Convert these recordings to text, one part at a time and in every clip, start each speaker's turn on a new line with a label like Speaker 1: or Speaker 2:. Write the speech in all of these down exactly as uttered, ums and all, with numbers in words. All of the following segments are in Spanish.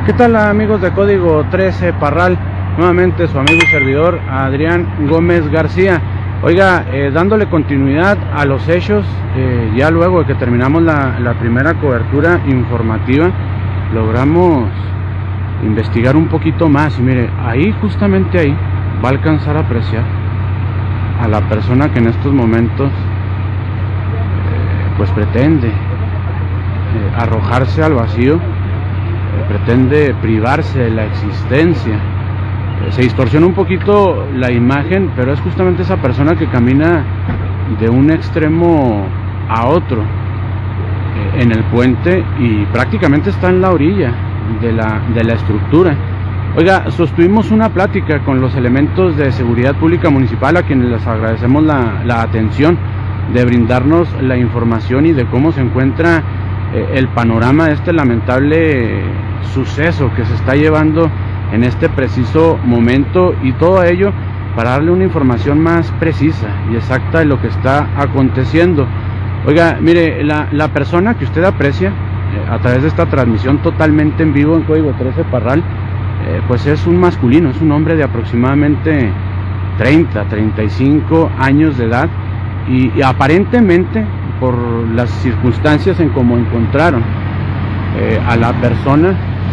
Speaker 1: ¿Qué tal, amigos de Código trece Parral? Nuevamente su amigo y servidor Adrián Gómez García. Oiga, eh, dándole continuidad a los hechos, eh, ya luego de que terminamos la, la primera cobertura informativa, logramos investigar un poquito más y mire, ahí, justamente ahí, va a alcanzar a apreciar a la persona que en estos momentos eh, pues pretende eh, arrojarse al vacío, pretende privarse de la existencia. Se distorsiona un poquito la imagen, pero es justamente esa persona que camina de un extremo a otro eh, en el puente y prácticamente está en la orilla de la, de la estructura. Oiga, sostuvimos una plática con los elementos de seguridad pública municipal, a quienes les agradecemos la, la atención de brindarnos la información y de cómo se encuentra eh, el panorama de este lamentable suceso que se está llevando en este preciso momento, y todo ello para darle una información más precisa y exacta de lo que está aconteciendo. Oiga, mire, la, la persona que usted aprecia eh, a través de esta transmisión totalmente en vivo en Código trece Parral, eh, pues es un masculino, es un hombre de aproximadamente treinta, treinta y cinco años de edad, y, y aparentemente, por las circunstancias en cómo encontraron eh, a la persona,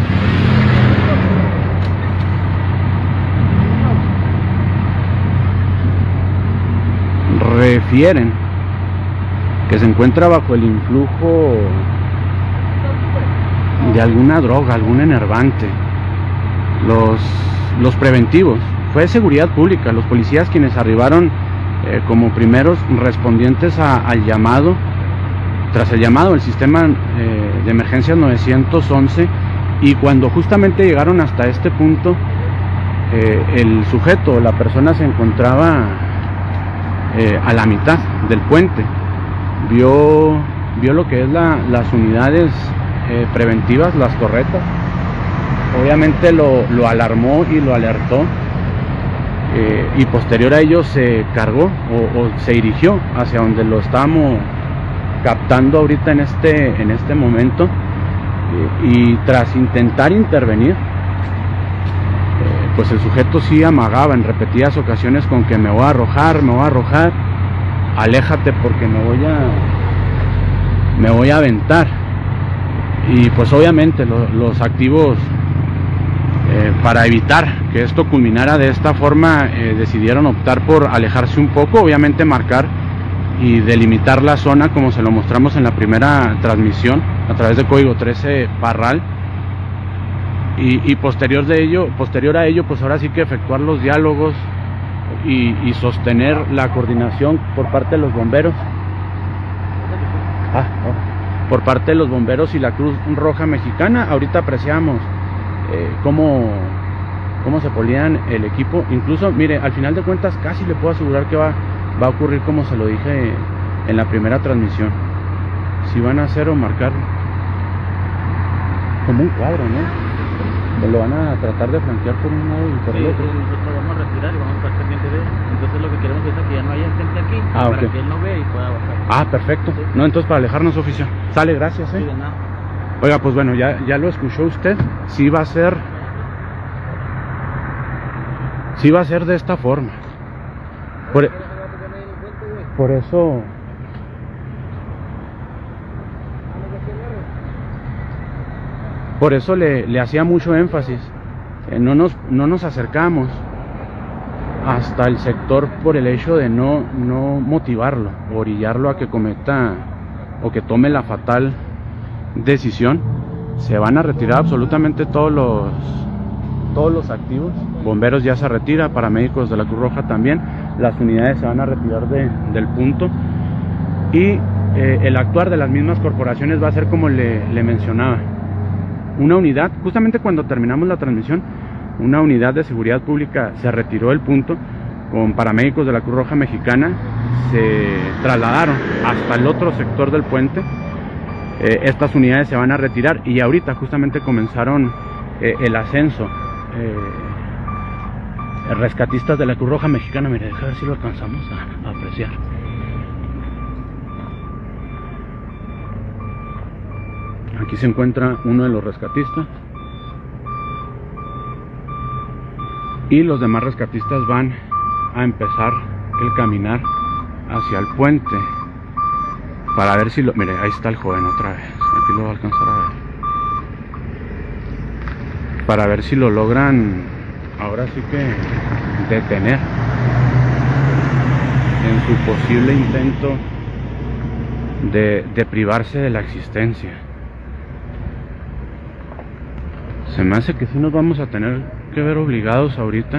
Speaker 1: refieren que se encuentra bajo el influjo de alguna droga, algún enervante. Los, los preventivos, fue seguridad pública, los policías quienes arribaron eh, como primeros respondientes a, al llamado, tras el llamado del sistema eh, de emergencias nueve once, y cuando justamente llegaron hasta este punto, eh, el sujeto, la persona, se encontraba eh, a la mitad del puente. Vio, vio lo que es la, las unidades eh, preventivas, las torretas. Obviamente lo, lo alarmó y lo alertó, eh, y posterior a ello se cargó o, o se dirigió hacia donde lo estábamos captando ahorita en este, en este momento, eh, y tras intentar intervenir, eh, pues el sujeto sí amagaba en repetidas ocasiones con que me voy a arrojar, me voy a arrojar, aléjate porque me voy a me voy a aventar. Y pues obviamente lo, los activos, eh, para evitar que esto culminara de esta forma, eh, decidieron optar por alejarse un poco, obviamente marcar y delimitar la zona como se lo mostramos en la primera transmisión a través de Código trece Parral, y, y posterior de ello, posterior a ello, pues ahora sí que efectuar los diálogos y, y sostener la coordinación por parte de los bomberos, ah, oh, por parte de los bomberos y la Cruz Roja Mexicana. Ahorita apreciamos eh, cómo, cómo se polían el equipo. Incluso, mire, al final de cuentas casi le puedo asegurar que va va a ocurrir como se lo dije en la primera transmisión. Si van a hacer o marcar como un cuadro, ¿no? O lo van a tratar de flanquear por un lado y por
Speaker 2: sí,
Speaker 1: el otro.
Speaker 2: Sí, nosotros vamos a retirar y vamos a estar pendientes de él. Entonces lo que queremos es que ya no haya gente aquí,
Speaker 1: ah,
Speaker 2: para
Speaker 1: okay.
Speaker 2: que él no vea y pueda bajar.
Speaker 1: Ah, perfecto. Sí. No, entonces para alejarnos, oficial. Sale, gracias, ¿eh?
Speaker 2: Sí, de nada.
Speaker 1: Oiga, pues bueno, ya, ya lo escuchó usted. Sí va a ser Sí va a ser de esta forma. Por, por eso Por eso le, le hacía mucho énfasis. Eh, no, nos, no nos acercamos hasta el sector por el hecho de no, no motivarlo, orillarlo a que cometa o que tome la fatal decisión. Se van a retirar absolutamente todos los, todos los activos. Bomberos ya se retira, paramédicos de la Cruz Roja también. Las unidades se van a retirar de, del punto. Y eh, el actuar de las mismas corporaciones va a ser como le, le mencionaba. Una unidad, justamente cuando terminamos la transmisión, una unidad de seguridad pública se retiró del punto con paramédicos de la Cruz Roja Mexicana, se trasladaron hasta el otro sector del puente. Eh, estas unidades se van a retirar y ahorita justamente comenzaron eh, el ascenso. Eh, rescatistas de la Cruz Roja Mexicana, mire, deja ver si lo alcanzamos a, a apreciar. Aquí se encuentra uno de los rescatistas. y los demás rescatistas van a empezar el caminar hacia el puente para ver si lo... Mire, ahí está el joven otra vez, aquí lo va a alcanzar a ver, para ver si lo logran ahora sí que detener en su posible intento de, de privarse de la existencia. Se me hace que sí nos vamos a tener que ver obligados ahorita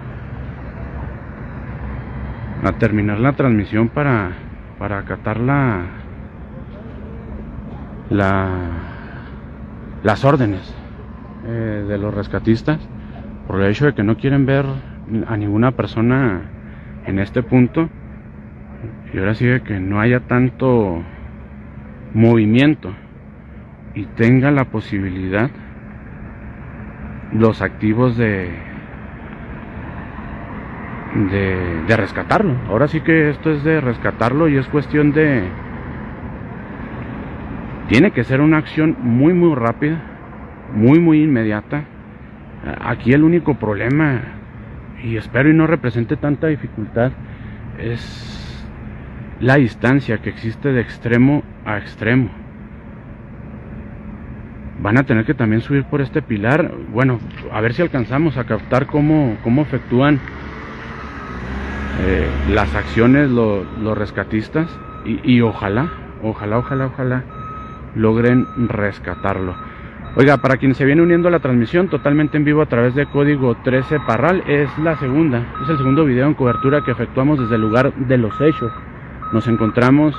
Speaker 1: a terminar la transmisión para, para acatar la, la, las órdenes eh, de los rescatistas, por el hecho de que no quieren ver a ninguna persona en este punto, y ahora sí de que no haya tanto movimiento y tenga la posibilidad los activos de, de de rescatarlo. Ahora sí que esto es de rescatarlo y es cuestión de... Tiene que ser una acción muy muy rápida, muy muy inmediata. Aquí el único problema, y espero y no represente tanta dificultad, es la distancia que existe de extremo a extremo. Van a tener que también subir por este pilar. Bueno, a ver si alcanzamos a captar cómo, cómo efectúan eh, las acciones lo, los rescatistas y, y ojalá, ojalá, ojalá, ojalá logren rescatarlo. Oiga, para quien se viene uniendo a la transmisión totalmente en vivo a través de Código trece Parral, es la segunda, es el segundo video en cobertura que efectuamos desde el lugar de los hechos. Nos encontramos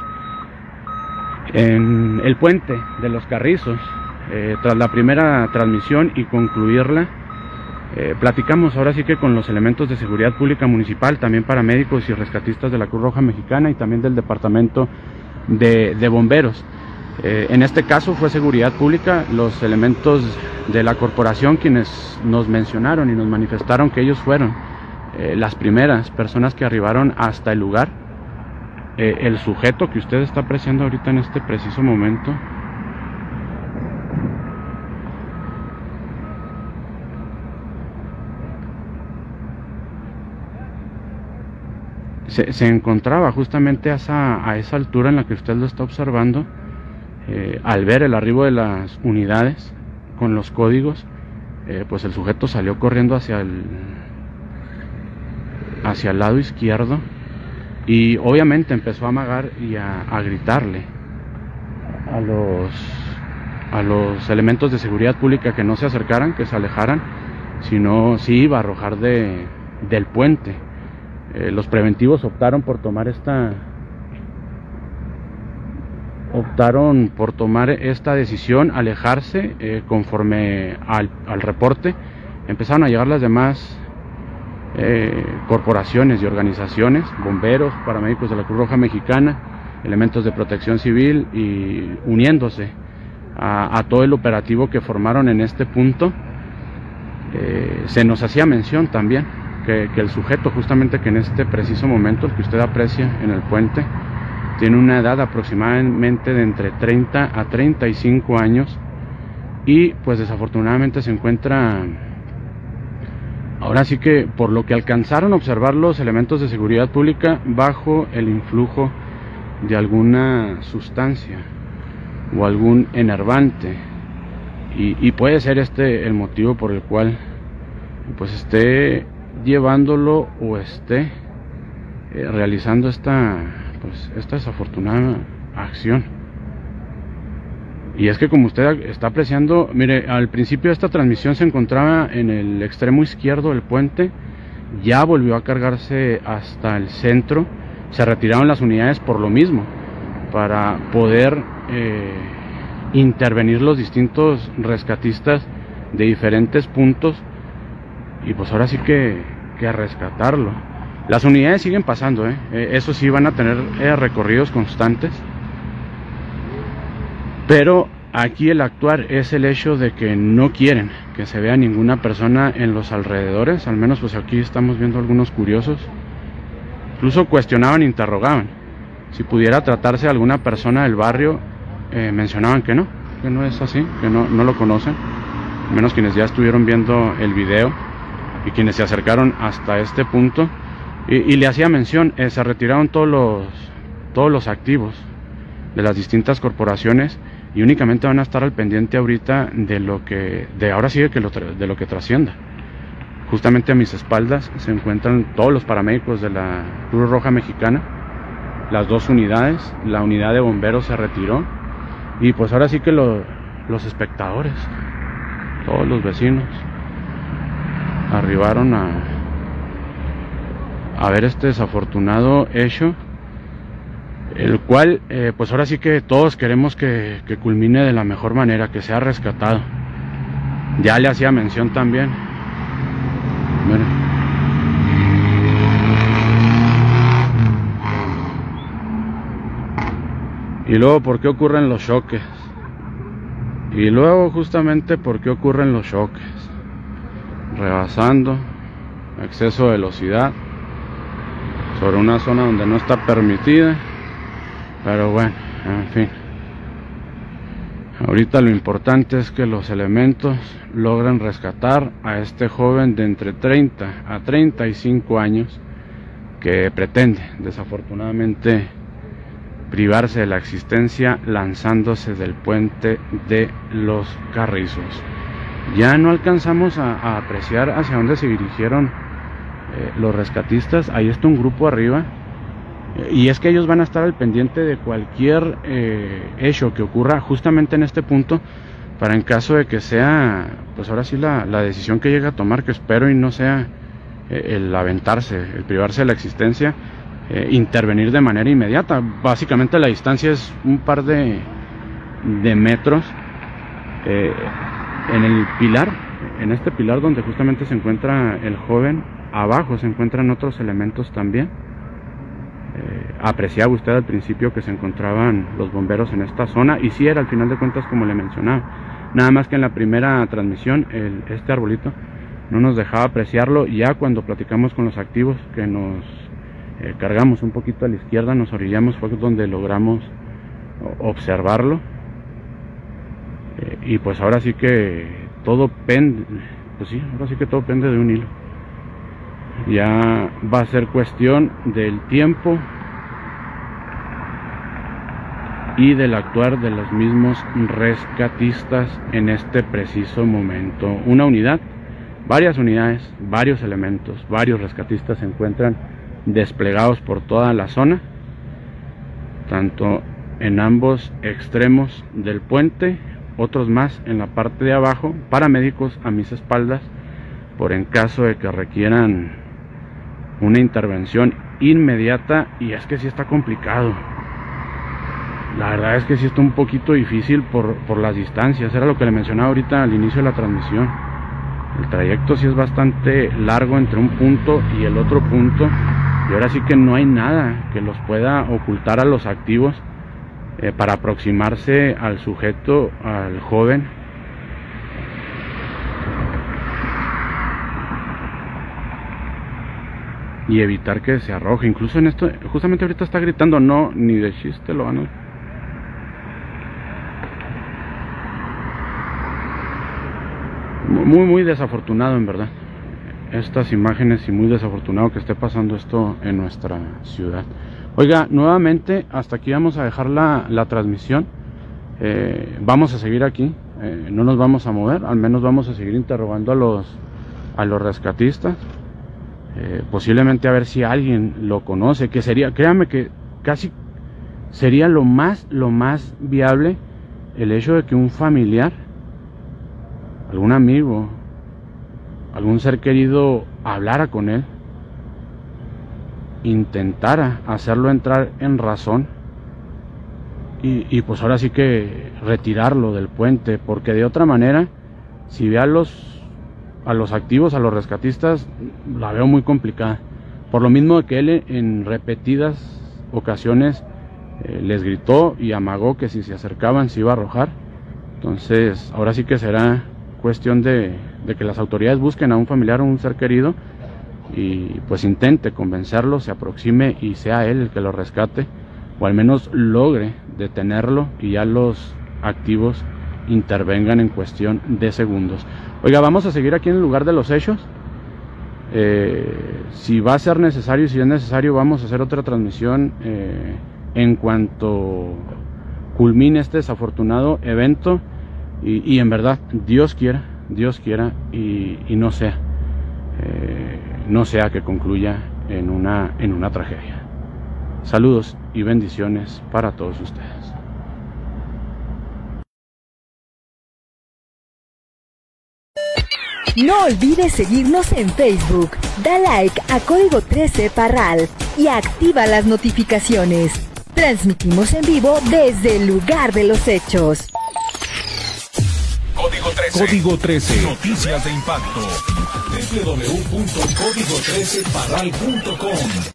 Speaker 1: en el puente de los Carrizos. Eh, tras la primera transmisión y concluirla, eh, platicamos ahora sí que con los elementos de seguridad pública municipal, también paramédicos y rescatistas de la Cruz Roja Mexicana y también del departamento de, de bomberos. Eh, en este caso fue seguridad pública, los elementos de la corporación quienes nos mencionaron y nos manifestaron que ellos fueron eh, las primeras personas que arribaron hasta el lugar. Eh, el sujeto que usted está apreciando ahorita en este preciso momento Se, se encontraba justamente a esa, a esa altura en la que usted lo está observando. Eh, al ver el arribo de las unidades con los códigos, eh, pues el sujeto salió corriendo hacia el hacia el lado izquierdo y obviamente empezó a amagar y a, a gritarle a los a los elementos de seguridad pública que no se acercaran, que se alejaran, sino sí iba a arrojar de, del puente. Eh, los preventivos optaron por tomar esta optaron por tomar esta decisión, alejarse. Eh, conforme al, al reporte empezaron a llegar las demás eh, corporaciones y organizaciones, bomberos, paramédicos de la Cruz Roja Mexicana, elementos de protección civil, y uniéndose a, a todo el operativo que formaron en este punto. Eh, se nos hacía mención también Que, que el sujeto justamente que en este preciso momento, el que usted aprecia en el puente, tiene una edad aproximadamente de entre treinta a treinta y cinco años y pues desafortunadamente se encuentra, ahora sí que por lo que alcanzaron a observar los elementos de seguridad pública, bajo el influjo de alguna sustancia o algún enervante, y, y puede ser este el motivo por el cual pues esté llevándolo o esté eh, realizando esta pues esta desafortunada acción. Y es que como usted está apreciando, mire, al principio de esta transmisión se encontraba en el extremo izquierdo del puente, ya volvió a cargarse hasta el centro, se retiraron las unidades por lo mismo, para poder eh, intervenir los distintos rescatistas de diferentes puntos, y pues ahora sí que, que a rescatarlo. Las unidades siguen pasando, ¿eh? Eh, eso sí, van a tener eh, recorridos constantes, pero aquí el actuar es el hecho de que no quieren que se vea ninguna persona en los alrededores. Al menos pues aquí estamos viendo algunos curiosos, incluso cuestionaban, interrogaban si pudiera tratarse de alguna persona del barrio. Eh, mencionaban que no, que no es así, que no, no lo conocen, al menos quienes ya estuvieron viendo el video. y quienes se acercaron hasta este punto. Y, y le hacía mención, eh, se retiraron todos los, todos los activos de las distintas corporaciones y únicamente van a estar al pendiente ahorita de lo que, de ahora sí de, que lo, de lo que trascienda. Justamente a mis espaldas se encuentran todos los paramédicos de la Cruz Roja Mexicana, las dos unidades, la unidad de bomberos se retiró y pues ahora sí que lo, los espectadores, todos los vecinos arribaron a, a ver este desafortunado hecho, el cual eh, pues ahora sí que todos queremos que, que culmine de la mejor manera, que sea rescatado. Ya le hacía mención también. Miren. Y luego, ¿por qué ocurren los choques? Y luego justamente ¿por qué ocurren los choques? Rebasando, exceso de velocidad sobre una zona donde no está permitida. Pero bueno, en fin, ahorita lo importante es que los elementos logren rescatar a este joven de entre treinta a treinta y cinco años que pretende desafortunadamente privarse de la existencia lanzándose del puente de los Carrizos. Ya no alcanzamos a, a apreciar hacia dónde se dirigieron eh, los rescatistas. Ahí está un grupo arriba. Y es que ellos van a estar al pendiente de cualquier eh, hecho que ocurra justamente en este punto, para en caso de que sea, pues ahora sí la, la decisión que llegue a tomar, que espero y no sea eh, el aventarse, el privarse de la existencia, eh, intervenir de manera inmediata. Básicamente la distancia es un par de, de metros. Eh, en el pilar, en este pilar donde justamente se encuentra el joven, abajo se encuentran otros elementos también. Eh, apreciaba usted al principio que se encontraban los bomberos en esta zona, y sí era al final de cuentas como le mencionaba, nada más que en la primera transmisión el, este arbolito no nos dejaba apreciarlo. Ya cuando platicamos con los activos, que nos eh, cargamos un poquito a la izquierda, nos orillamos, fue donde logramos observarlo. Eh, y pues ahora sí que todo pende, pues sí, ahora sí que todo pende de un hilo. Ya va a ser cuestión del tiempo y del actuar de los mismos rescatistas en este preciso momento. Una unidad, varias unidades, varios elementos, varios rescatistas se encuentran desplegados por toda la zona, tanto en ambos extremos del puente, otros más en la parte de abajo, paramédicos a mis espaldas, por en caso de que requieran una intervención inmediata. Y es que sí está complicado, la verdad es que sí está un poquito difícil por, por las distancias. Era lo que le mencionaba ahorita al inicio de la transmisión, el trayecto sí es bastante largo entre un punto y el otro punto, y ahora sí que no hay nada que los pueda ocultar a los activos eh, para aproximarse al sujeto, al joven. Y evitar que se arroje. Incluso en esto, justamente ahorita está gritando, no, ni de chiste lo van a... Muy, muy desafortunado en verdad estas imágenes, y muy desafortunado que esté pasando esto en nuestra ciudad. Oiga, nuevamente hasta aquí vamos a dejar la, la transmisión. Eh, vamos a seguir aquí, eh, no nos vamos a mover, al menos vamos a seguir interrogando a los, a los rescatistas. Eh, posiblemente a ver si alguien lo conoce, que sería, créanme que casi sería lo más, lo más viable el hecho de que un familiar, algún amigo, algún ser querido hablara con él, intentara hacerlo entrar en razón y, y pues ahora sí que retirarlo del puente, porque de otra manera, si ve a los a los activos, a los rescatistas, la veo muy complicada, por lo mismo que él en repetidas ocasiones eh, les gritó y amagó que si se acercaban se iba a arrojar. Entonces ahora sí que será cuestión de, de que las autoridades busquen a un familiar o un ser querido y pues intente convencerlo, se aproxime y sea él el que lo rescate, o al menos logre detenerlo y ya los activos intervengan en cuestión de segundos. Oiga, vamos a seguir aquí en el lugar de los hechos. Eh, si va a ser necesario, si es necesario, vamos a hacer otra transmisión eh, en cuanto culmine este desafortunado evento y, y en verdad, Dios quiera, Dios quiera y, y no sea, eh, no sea que concluya en una, en una tragedia. Saludos y bendiciones para todos ustedes.
Speaker 3: No olvides seguirnos en Facebook, da like a Código trece Parral y activa las notificaciones. Transmitimos en vivo desde el lugar de los hechos.
Speaker 4: Código trece. Código trece. Noticias de impacto. doble u doble u doble u punto código trece parral punto com